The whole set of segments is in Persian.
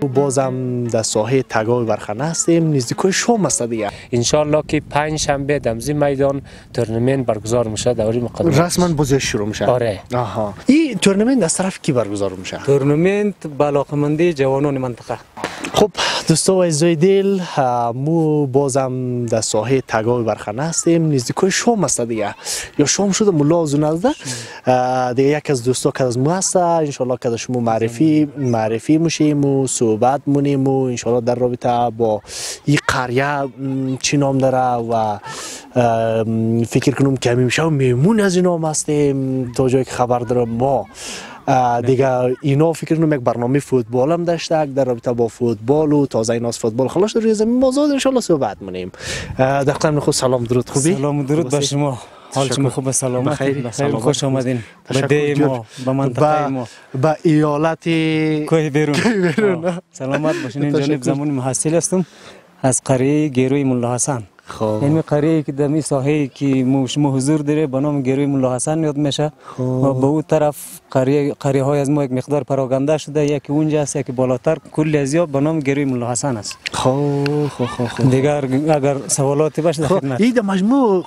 بازم در ساحه تگاوی برخانه هستیم، نزدیکای شام است دیگه. ان شاء الله که پنج شنبه دمزی میدان تورنمنت برگزار میشه دوری مقدمه. رسما بازی شروع میشه. آره. آها. این تورنمنت از طرف کی برگزار میشه؟ تورنمنت علاقه‌مندی جوانان منطقه. خب دوستان و عزیزای دل، مو بازم در ساحه تگاوی برخانه هستیم، نزدیکای شام است دیگه. یا شام شده ملا از نزده دیگه. یک از دوستا که از مو هست، ان شاء الله که شما معرفی میشیم و صحبت مونیم و ان شاء الله در رابطه با این قریه چی نام داره و فکر کنم که میشه و میمون از اینا هستیم تا جایی که خبر دارم ما دیگه. اینا فکر کنم یک برنامه فوتبال هم داشته در رابطه با فوتبال و تازه اینا از فوتبال خلاص روی زمین بازار ان شاء الله صحبت مونیم. دکتر خود سلام درود خوبی؟ سلام درود به شما. حال شما خوب؟ سلامت بخیر خوش آمدین به دی ما به منطقه ما به ایالت کوه بیرون. سلامت باشین. این جانب زمان محصل هستم از قریه گیروی ملا حسن. این قریه که در می ساحه که شما حضور داره به نام گیروی ملا حسن یاد میشه و به اون طرف قریه های از ما یک مقدار پراگنده شده، یکی اونجا است یکی بالاتر کلی از یا به نام گیروی ملا حسن است. دیگر اگر سوالاتی باشه در خدمت. این مجموع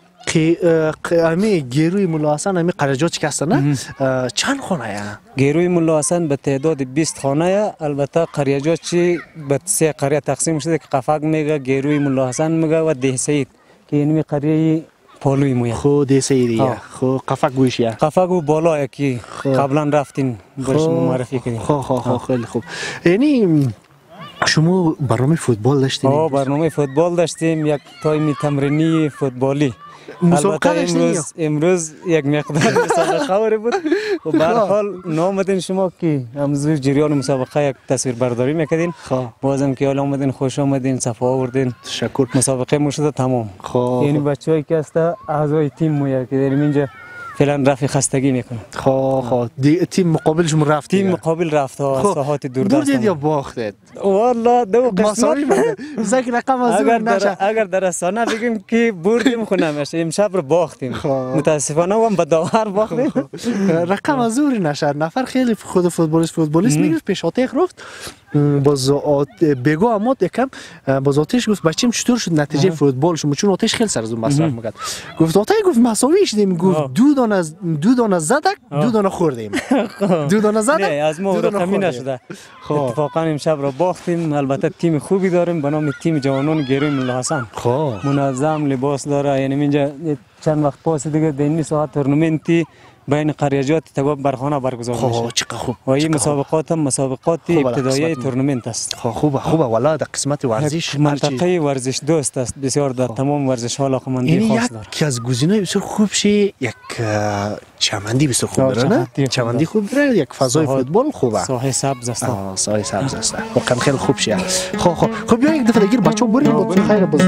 امی گیروی ملا حسن امی قریجات چی هستن نه؟ چند خانه یا؟ گیروی ملا حسن به تعداد 20 خانه یا. البته قریجات چی به 3 قریه تقسیم شده که قفق میگه، گیروی ملا حسن میگه و ده سید که اینمی قریه پالوی مویه. خو ده سیدیه. خو قفق گوشیه. قفق و بالا یکی قبلا رفتین باش معرفی کردین. خیلی خوب. یعنی شما برنامه فوتبال داشتین؟ برنامه فوتبال داشتیم، یک تایم تمرینی فوتبالی. البته امروز یک مقدار مسابقه بود و به هر حال نامدین شما که امروز جریان مسابقه یک تصویر برداری میکردین. بازم که حال آمدین، خوش آمدین، صفا آوردین. تشکر. مسابقه مو شده تمام. یعنی بچه‌ای که هست اعضای تیم مو که داریم اینجا فعلا رفع خستگی میکنه. تیم مقابل شما رفت؟ تیم مقابل رفت ساحات دوردست. بردید یا باختید؟ والله دو قسمت زک رقم از اگر در رسانه بگیم که بردیم خو نمیشه، امشب رو باختیم متاسفانه هم به داور باختیم. رقم از زوری نشه. نفر خیلی خود فوتبالیست میگه پیش آتیش رفت باز بگو اما یکم باز آتیش گفت بچیم چطور شد نتیجه فوتبال شما، چون آتیش خیلی سر از اون مصرف میکرد. گفت آتیش گفت مساوی شدیم، گفت دو دانه زدک دو دانه خوردیم. دو دانه زدک نه از ما رقمی نشده. اتفاقا امشب را باختیم. البته تیم خوبی داریم به نام تیم جوانان گیروی ملا حسن. منظم لباس داره. یعنی اینجا چند وقت پس دیگه دینی ساعت تورنمنتی بین قریجات تگاو برخانه برگزار میشه. چقدر خوب. و این مسابقات هم مسابقات ابتدایی تورنمنت است. خوبه والا در قسمت ورزش منطقه ورزش دوست است، بسیار در تمام ورزش ها علاقه‌مندی خاص داره. یکی از گزینه‌های بسیار خوب شی یک چمندی بسیار خوب داره نه؟ چمندی خوب داره، یک فضای فوتبال خوبه. ساحه سبز است. ساحه سبز است. واقعا خیلی خوب شی. خب بیا یک دفعه دیگه بچه‌ها بریم با خیر باز.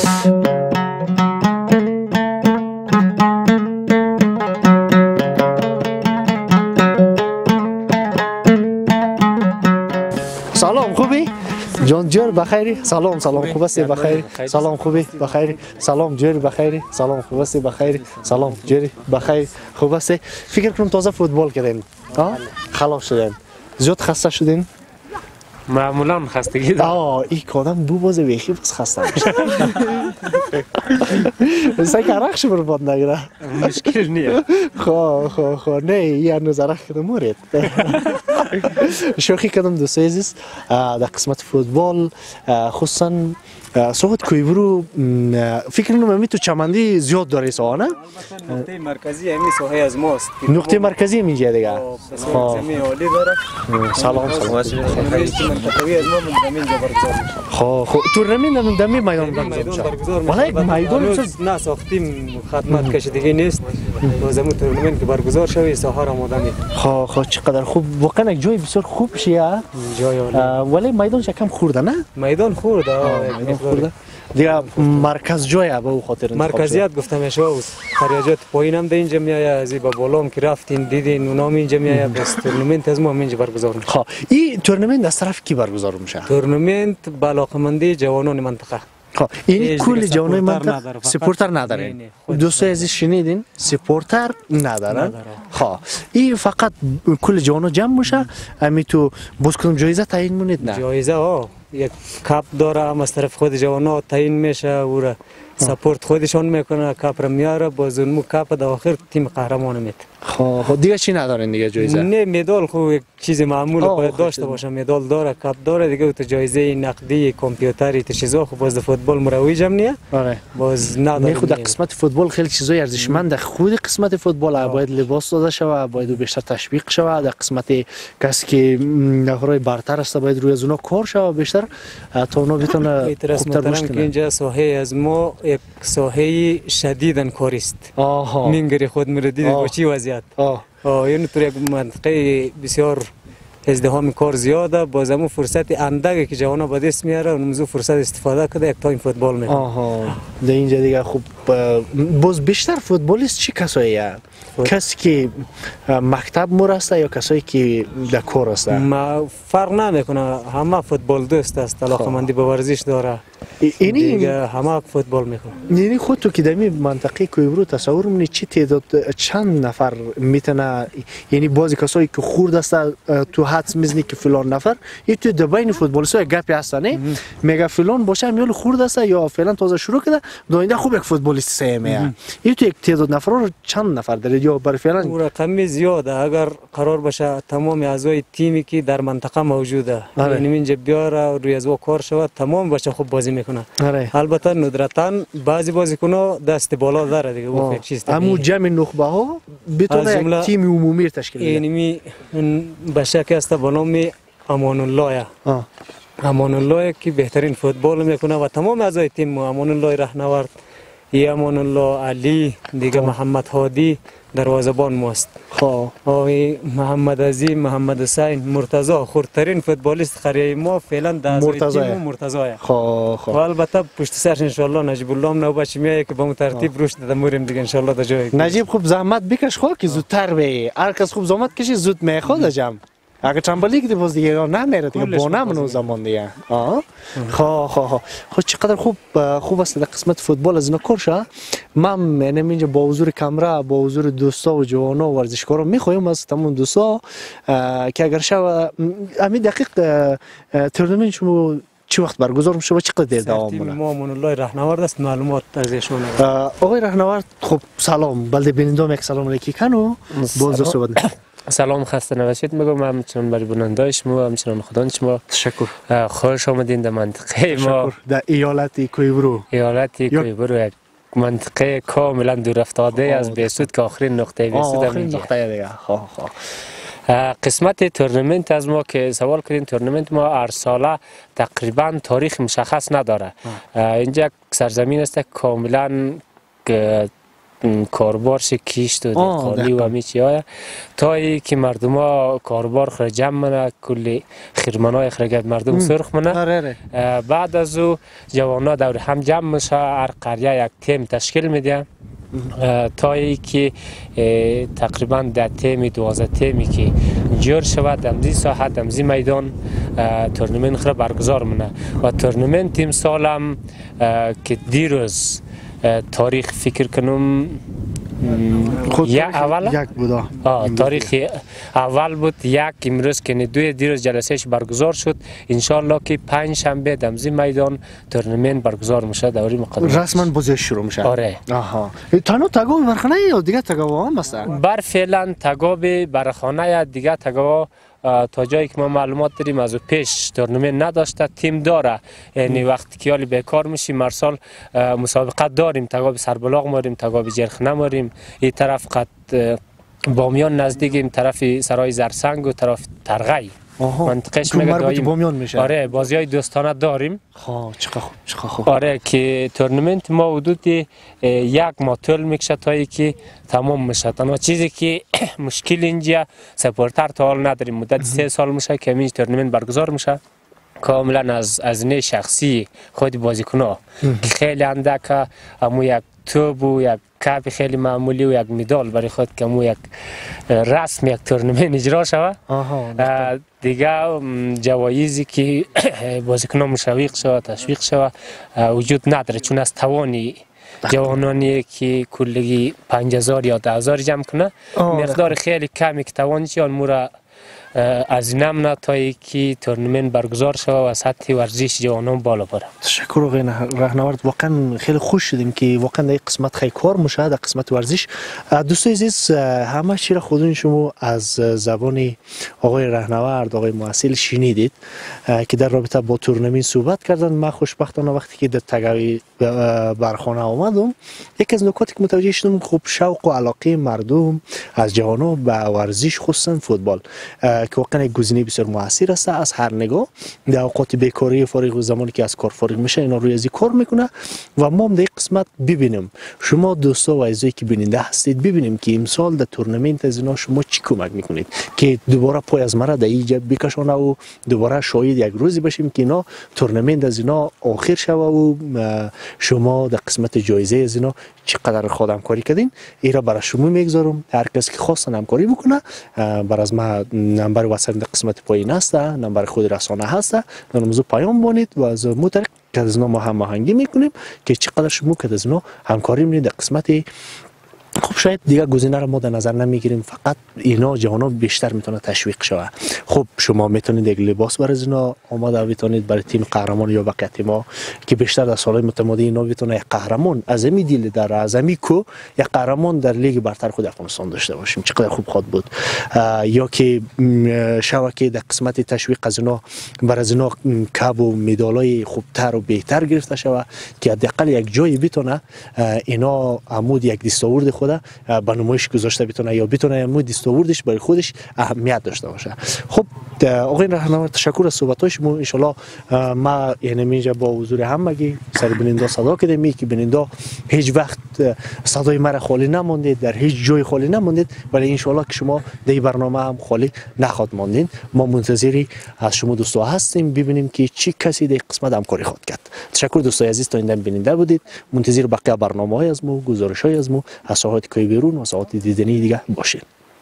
سلام خوبی؟ جان جور بخیری؟ سلام خوب هستی بخیری؟ سلام خوبی بخیری؟ سلام جوری بخیری؟ سلام خوب هستی بخیری؟ سلام جوری بخیر خوب هستی؟ فکر کنم تازه فوتبال کردین. خلاص شدین. زیاد خسته شدین؟ معمولا خستگی دارم. این کادم بو باز ویخی بس خسته میشه. مثلا که عرقش برباد نگیره. مشکل نیه. خب نه یه هنوز عرق کدم مورد. شوخی کدم دوستای عزیز در قسمت فوتبال خصوصا صحبت کوی برو فکر کنم امی تو چمندی زیاد داره ساحه نه؟ نقطه مرکزی امی ساحه از ماست. نقطه مرکزی میگه دیگه. زمین عالی داره. سلام منطقوی از ما من اینجا برگزار میشه. خب تورنمنت دمی میدان برگزار میشه. ولی یک میدان نه ساختیم خدمت کشیدگی نیست. زمین تورنمنت که برگزار شوی ساحه را آماده می. خب چقدر خوب، واقعا یک جای بسیار خوب شیه. جای عالی. ولی میدانش کم خورده نه؟ میدان خورده. دیگه مرکز جای به خاطر مرکزیت گفتم میشه و خریجات پایین هم اینجا میایه، از با بالام که رفتین دیدین اونام اینجا میایه. بس تورنمنت از ما اینجا برگزار میشه. این تورنمنت از طرف کی برگزار میشه؟ تورنمنت علاقه‌مندی جوانان منطقه. خب این کل جوانای منطقه سپورتر ندارن. دوستای عزیز شنیدین سپورتر ندارن. خب این فقط کل جوانا جمع میشه. امی تو باز کدوم جایزه تعیین مونید؟ نه جایزه یک کاپ داره هم از طرف خود جوانا تعیین میشه و سپورت خودشون میکنه کاپ را میاره باز اون کاپ در آخر تیم قهرمان میده. خب دیگه چی ندارین دیگه جایزه؟ نه مدال خو یک چیز معمول باید داشته باشه. مدال داره کاپ داره دیگه. تو جایزه نقدی کامپیوتری تو چیزا خب باز فوتبال مروج هم نیه. آره باز نداره. خود قسمت فوتبال خیلی چیزای ارزشمند خود قسمت فوتبال باید لباس داده شود باید بیشتر تشویق شود. در قسمت کسی که نفرای برتر است باید روی از اونا کار شود بیشتر تا اونا بتونه خوبتر رشد کنه. اینجا ساحه از ما یک ساحه شدیداً کاریست. میگری خود میردید با چی وضعیت. یعنی تو یک منطقه بسیار ازدحام کار زیاده باز همون فرصت اندکی که جوانا به دست میاره اون موضوع فرصت استفاده کرده یک تایم فوتبال میکنه. در اینجا دیگه خوب باز بیشتر فوتبالیست چی کسایی هست؟ کسی که مکتب مرسته یا کسایی که در کار است؟ ما فرق نمیکنه همه فوتبال دوست است. علاقه‌مندی به ورزش داره. دیگه همه فوتبال میکنه. یعنی خود تو که در این منطقه کویبرو تصور می‌کنی چی تعداد چند نفر میتونه یعنی بعضی کسایی که خورد است تو حدس میزنی که فلان نفر این تو دبین فوتبالیست‌ها گپی هستن میگه فلان باشه میول خورد است یا فعلا تازه شروع کرده داینده خوب یک فوتبالیست سیمه این تو یک تعداد نفر رو چند نفر دارید یا برای فعلا رقم زیاده. اگر قرار باشه تمام اعضای تیمی که در منطقه موجوده یعنی اینجا بیاره روی از کار شود تمام باشه خوب بازی میکنه. البته ندرتاً بعضی بازیکن‌ها دست بالا داره دیگه اون یک چیز دیگه. همون جمع نخبه ها بتونه یک تیم عمومی تشکیل بده. یعنی بشک است به نام امان الله. امان الله که بهترین فوتبال میکنه و تمام اعضای تیم امان الله رهنورد امان الله علی دیگه محمد هادی دروازه‌بان ماست. محمد عظیم محمد حسین مرتضی خردترین فوتبالیست قریه ما فعلا در تیم مرتضی. و البته پشت سرش ان شاء الله نجیب الله نوبت میایه که با اون ترتیب رشد دادیم دیگه ان شاء الله در جای. نجیب خوب زحمت بکش خو که زودتر به هر کس خوب زحمت کشی زود میخواد جام. اگر چمبلی که باز دیگه نمیره دیگه بونم زمان دیگه. خب چقدر خوب است در قسمت فوتبال از اینا کارشه. من یعنی اینجا با حضور کامرا با حضور دوستا و جوانا و ورزشکارا میخوایم از تمام دوستا که اگر شب همین دقیق تورنمنت شما چه وقت برگزار میشه و چقدر دوام مونه؟ ما امان الله رهنورد است معلومات از ایشون. آقای رهنورد خب سلام بلده بینندام یک سلام علیکی کنو باز صحبت. سلام خسته نباشید میگم همچنان برای بیننده شما همچنان خدان شما تشکر. خوش آمدین در منطقه ما در ایالت کویبرو. یک منطقه کاملا دور افتاده از بیسود که آخرین نقطه بیسود همینجا. دیگه. قسمت تورنمنت از ما که سوال کردین تورنمنت ما هر ساله تقریبا تاریخ مشخص نداره. اینجا سرزمین است کاملا کاربارش کیشت و دقالی و همه چیه تا ای که مردم ها کاربار خرج جمع منه کلی خیرمنای خرگت مردم سرخ منه. بعد از او جوانا دور هم جمع میشه هر قریه یک تیم تشکیل میده تا ای که تقریبا 10 تیم 12 تیمی که جور شود دمزی ساحت دمزی میدان تورنمنت خرا برگزار منه و تورنمنت تیم سالم که دیروز تاریخ فکر کنم یک بود. تاریخ اول بود یک امروز که دوی دیروز جلسهش برگزار شد ان شاء الله که 5 شنبه دمزی میدان تورنمنت برگزار میشه دوری مقدمه رسما بازی شروع میشه. آره. تنها تگاو برخانه یا دیگه تگاو هم هست؟ بر فعلا تگاو برخانه یا دیگه تگاو تا جایی که ما معلومات داریم از پیش تورنمنت نداشته تیم داره یعنی وقتی که حالی بیکار میشیم مرسال مسابقه داریم تگاو سربلاغ ماریم تگاو جرخنه ماریم این طرف قد بامیان نزدیک این طرف سرای زرسنگ و طرف ترغی منطقهش میگه بامیان میشه. آره بازیای دوستانه داریم. چقدر خوب. آره که تورنمنت ما حدود یک ماه طول میکشه تا اینکه تمام میشه. تنها چیزی که مشکل اینجا سپورتر تا حال نداریم مدت 3 سال میشه که همین تورنمنت برگزار میشه کاملا از نه شخصی خود بازیکن‌ها که خیلی اندک همو یک توپ و یک کپ خیلی معمولی و یک مدال برای خود که همو یک رسم یک تورنمنت اجرا شود دیگه جوایزی که بازیکنان مشوق شود تشویق شود وجود نداره، چون از توانی جوانانی که کلگی 5000 یا 10000 جمع کنه مقدار خیلی کمی که توانش آن مورا از نمونه تا که تورنمنت برگزار شود و سطح ورزش جوانان بالا بره. تشکر آقای راهنورد، واقعا خیلی خوش شدیم که واقعا در قسمت خیلی کار میشه در قسمت ورزش. دوستان عزیز، همه چی را خودون شما از زبان آقای راهنورد آقای مواصل شنیدید که در رابطه با تورنمنت صحبت کردن. من خوشبختانه وقتی که در تگاوی برخانه آمدم یکی از نکاتی که متوجه شدم خب شوق و علاقه مردم از جوانان به ورزش خصوصا فوتبال که واقعا یک گزینه بسیار موثر است از هر نگاه. در اوقات بیکاری فارغ و زمانی که از کار فارغ میشه اینا روی ازی کار میکنه و ما هم در قسمت ببینیم شما دوستا و عزیزایی که بیننده هستید ببینیم که امسال در تورنمنت از اینا شما چی کمک میکنید که دوباره پای از مرا در اینجا بکشونه و دوباره شاهد یک روزی باشیم که اینا تورنمنت از اینا آخر شوه و شما در قسمت جایزه از اینا چقدر خود همکاری کردین. ایرا برای شما میگذارم، هر کس که خواستن همکاری بکنه بر از ما نمبر واتساپ در قسمت پایین هست، نمبر خود رسانه هست، در موضوع پیام بانید و از مطابق که از اینا ما هماهنگی میکنیم که چقدر شما که از اینا همکاری میکنید در قسمت. خب شاید دیگه گزینه رو ما در نظر نمیگیریم، فقط اینا جوانا بیشتر میتونه تشویق شوه. خب شما میتونید یک لباس برای اینا آماده بتونید برای تیم قهرمان یا بقیه تیم‌ها که بیشتر در سالهای متمادی اینا بتونه یک قهرمان از امی دیل در اعظمی کو یک قهرمان در لیگ برتر خود افغانستان داشته باشیم. چقدر خوب خواهد بود. یا که شبکه در قسمت تشویق از اینا برای از اینا کب و مدالای خوبتر و بهتر گرفته شوه که حداقل یک جایی بتونه اینا عمود یک دستاورد خود به نمایش گذاشته بتونه یا بتونه عمود دستاوردش برای خودش اهمیت داشته باشه. خب آقای راهنورد تشکر از صحبت‌های شما. ان شاء الله ما یعنی اینجا با حضور همگی سر بیننده صدا کردیم که بیننده هیچ وقت صدای مرا خالی نماندید، در هیچ جای خالی نماندید، ولی ان شاء الله که شما در این برنامه هم خالی نخواهد ماندین. ما منتظری از شما دوستا هستیم ببینیم که چی کسی در قسمت همکاری خواهد کرد. تشکر دوستای عزیز تا این بیننده بودید. منتظر بقیه برنامه‌های از ما، گزارش‌های از ما از ساحات کوی بیرون و ساحات دیدنی دیگه باشید.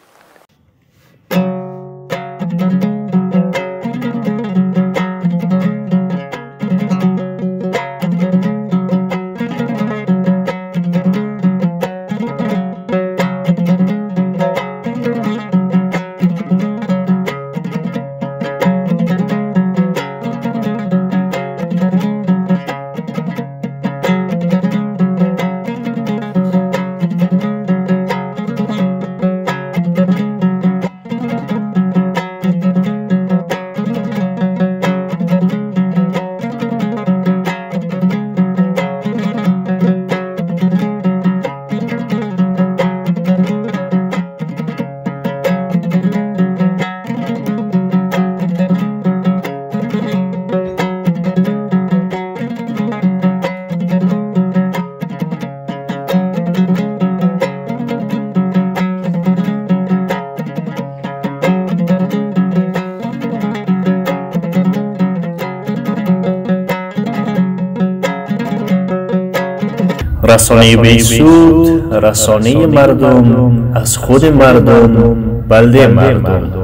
رسانه بیسود، رسانه مردم از خود مردم، بلده مردم.